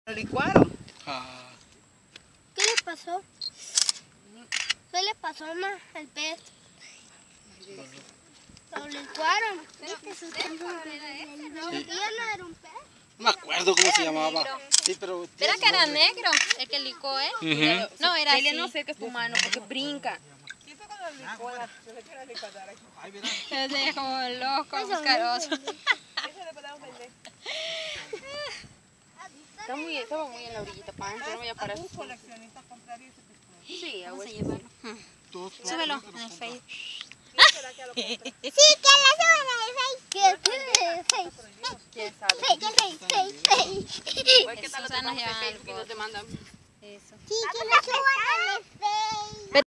Lo licuaron. Ah. ¿Qué le pasó? ¿Qué le pasó más al pez? Lo licuaron. ¿Viste? No era un pez. No me acuerdo cómo se llamaba. Sí, pero... ¿Era que era negro el que licó, eh? No, era así. No sé qué es tu mano porque brinca. Se ve como loco, buscaroso. Estaba muy en la orillita, pa. Yo no voy a parar. Sí, Vamos a llevarlo. Súbelo en el Facebook. Sí, que la suban al Facebook. ¿Quién sabe? Facebook. Susana nos lleva al bote. Te mandan. Eso. Sí, que la suban al Facebook.